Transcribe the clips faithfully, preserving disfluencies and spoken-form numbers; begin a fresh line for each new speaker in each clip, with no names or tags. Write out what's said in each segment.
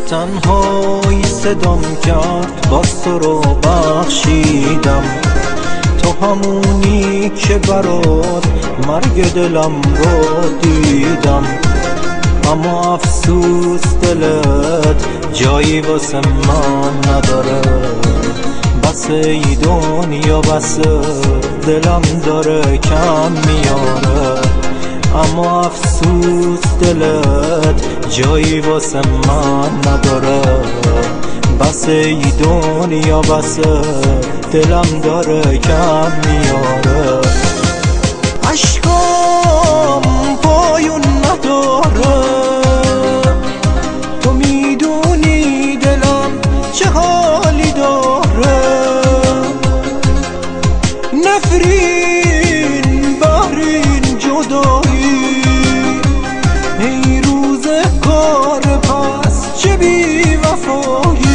تنهایی صدام کرد، باز تو رو بخشیدم. تو همونی که برات مرگ دلم رو دیدم. اما افسوس دلت جایی واسه من نداره. بس ای دنیا بس، دلم داره کم میاره. اما افسوس دلت جایی واسه من نداره. بس ای دنیا بس، دلم داره کم میاره. عشقام پایون نداره، تو میدونی دلم چه حالی داره. نفرین بحرین جدایی، ای روز کار پس چه بی وفایی.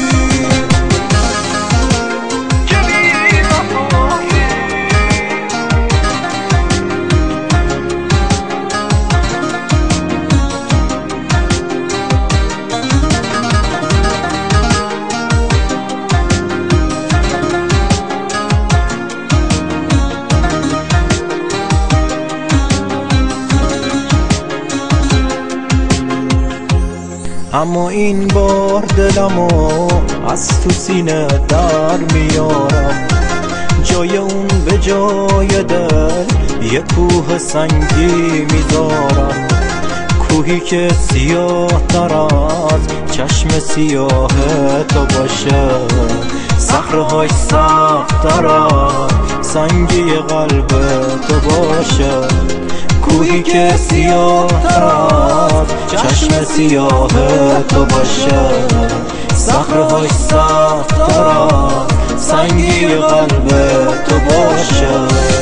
اما این بار دلمو از تو سینه در میارم. جای اون به جای دل یه کوه سنگی میذارم. کوهی که سیاه تر از چشم سیاه تو باشه. صخره‌هاش سخت تر از سنگی قلب تو باشه. کوهی که سیاه تر از چشم سیاه تو باشه. صخره‌هاش سخت تر از سنگی قلب تو باشه.